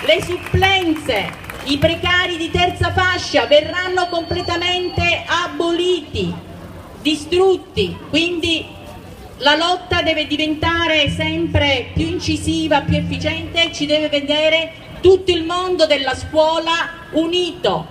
le supplenze, i precari di terza fascia verranno completamente aboliti, distrutti, quindi la lotta deve diventare sempre più incisiva, più efficiente, ci deve vedere tutto il mondo della scuola unito.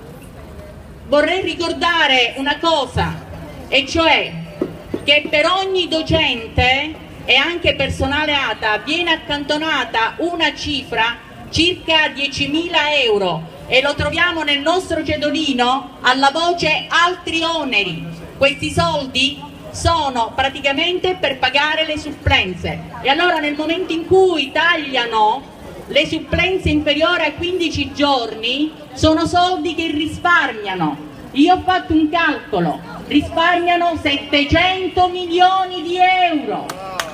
Vorrei ricordare una cosa, e cioè che per ogni docente e anche personale ATA viene accantonata una cifra circa 10.000 euro e lo troviamo nel nostro cedolino alla voce altri oneri. Questi soldi sono praticamente per pagare le supplenze e allora nel momento in cui tagliano le supplenze inferiori a 15 giorni sono soldi che risparmiano. Io ho fatto un calcolo, risparmiano 700 milioni di euro.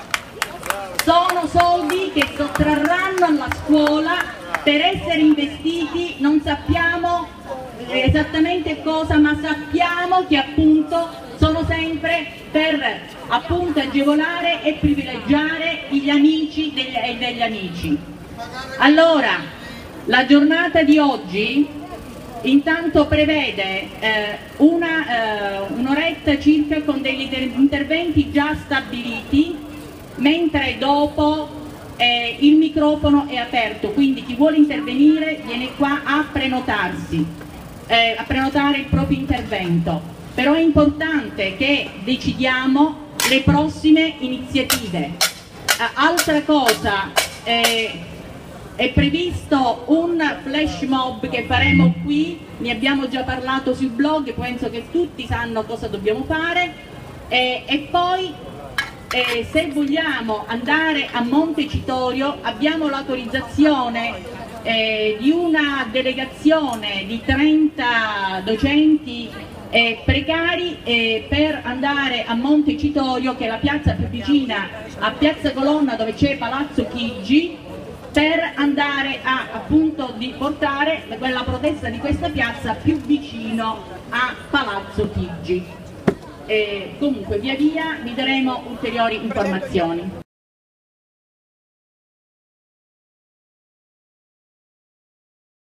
Sono soldi che sottrarranno alla scuola per essere investiti, non sappiamo esattamente cosa, ma sappiamo che appunto sono sempre per appunto agevolare e privilegiare gli amici degli amici. Allora, la giornata di oggi intanto prevede un'oretta circa con degli interventi già stabiliti, mentre dopo il microfono è aperto, quindi chi vuole intervenire viene qua a prenotarsi, a prenotare il proprio intervento. Però è importante che decidiamo le prossime iniziative. Altra cosa, è previsto un flash mob che faremo qui, ne abbiamo già parlato sul blog, penso che tutti sanno cosa dobbiamo fare, e poi se vogliamo andare a Montecitorio abbiamo l'autorizzazione di una delegazione di 30 docenti precari per andare a Montecitorio, che è la piazza più vicina a Piazza Colonna, dove c'è Palazzo Chigi, per andare a appunto di portare quella protesta di questa piazza più vicino a Palazzo Chigi. Comunque via via vi daremo ulteriori informazioni.